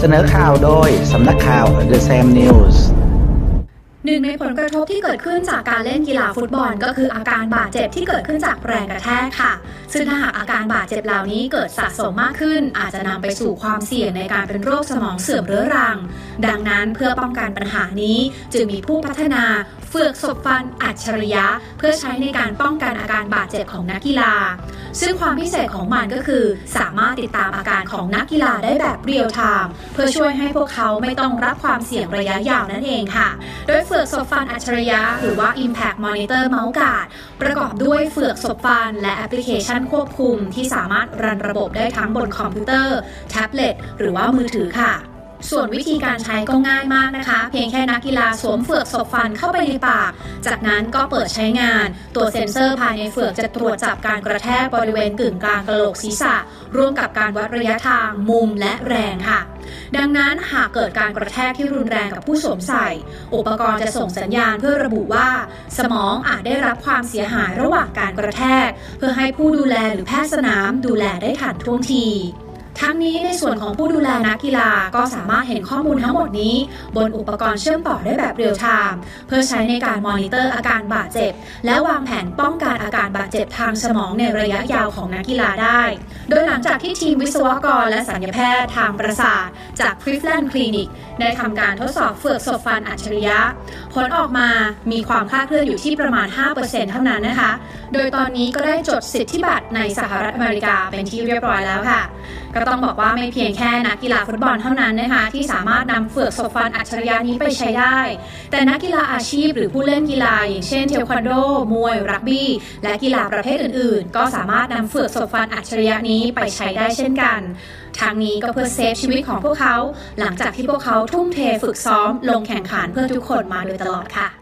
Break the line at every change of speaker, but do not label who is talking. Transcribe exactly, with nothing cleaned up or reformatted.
เสนอข่าวโดยสำนักข่าว The Sam News
หนึ่งในผลกระทบที่เกิดขึ้นจากการเล่นกีฬาฟุตบอลก็คืออาการบาดเจ็บที่เกิดขึ้นจากแรงกระแทกค่ะซึ่งถ้าหากอาการบาดเจ็บเหล่านี้เกิดสะสมมากขึ้นอาจจะนำไปสู่ความเสี่ยงในการเป็นโรคสมองเสื่อมเรื้อรังดังนั้นเพื่อป้องกันปัญหานี้จึงมีผู้พัฒนาเฟือกศพฟันอัจฉริยะเพื่อใช้ในการป้องกันอาการบาดเจ็บของนักกีฬาซึ่งความพิเศษของมันก็คือสามารถติดตามอาการของนักกีฬาได้แบบเรียลไทม์เพื่อช่วยให้พวกเขาไม่ต้องรับความเสี่ยงระยะยาวนั่นเองค่ะโดยเฟือกศพฟันอัจฉริยะหรือว่า Impact Monitor Mouse Guard ประกอบด้วยเฟือกศพฟันและแอปพลิเคชันควบคุมที่สามารถรันระบบได้ทั้งบนคอมพิวเตอร์แท็บเล็ตหรือว่ามือถือค่ะส่วนวิธีการใช้ก็ง่ายมากนะคะเพียงแค่นักกีฬาสวมเฟือกศพฟันเข้าไปในปากจากนั้นก็เปิดใช้งานตัวเซ็นเซอร์ภายในเฟือกจะตรวจจับการกระแทกบริเวณกึ่งกลางกะโหลกศีรษะร่วมกับการวัดระยะทางมุมและแรงค่ะดังนั้นหากเกิดการกระแทกที่รุนแรงกับผู้สวมใส่อุปกรณ์จะส่งสัญญาณเพื่อระบุว่าสมองอาจได้รับความเสียหายระหว่างการกระแทกเพื่อให้ผู้ดูแลหรือแพทย์สนามดูแลได้ทันท่วงทีทั้งนี้ในส่วนของผู้ดูแลนักกีฬาก็สามารถเห็นข้อมูลทั้งหมดนี้บนอุปกรณ์เชื่อมต่อได้แบบเรียลไทม์เพื่อใช้ในการมอนิเตอร์อาการบาดเจ็บและวางแผนป้องกันอาการบาดเจ็บทางสมองในระยะยาวของนักกีฬาได้โดยหลังจากที่ทีมวิศวกรและศัลยแพทย์ทางประสาทจาก Cleveland Clinic ได้ทำการทดสอบเฟือกศพฟันอัจฉริยะผลออกมามีความคลาดเคลื่อนอยู่ที่ประมาณ ห้าเปอร์เซ็นต์ เท่านั้นนะคะโดยตอนนี้ก็ได้จดสิทธิบัตรในสหรัฐอเมริกาเป็นที่เรียบร้อยแล้วค่ะก็ต้องบอกว่าไม่เพียงแค่นักกีฬาฟุตบอลเท่านั้นนะคะที่สามารถนำเฟือกศพฟันอัจฉริยะนี้ไปใช้ได้แต่นักกีฬาอาชีพหรือผู้เล่นกีฬาอย่างเช่นเทควันโดมวยรักบี้และกีฬาประเภทอื่นๆก็สามารถนำเฟือกศพฟันอัจฉริยะนี้ไปใช้ได้เช่นกันทางนี้ก็เพื่อเซฟชีวิตของพวกเขาหลังจากที่พวกเขาทุ่มเทฝึกซ้อมลงแข่งขันเพื่อทุกคนมาโดยตลอดค่ะ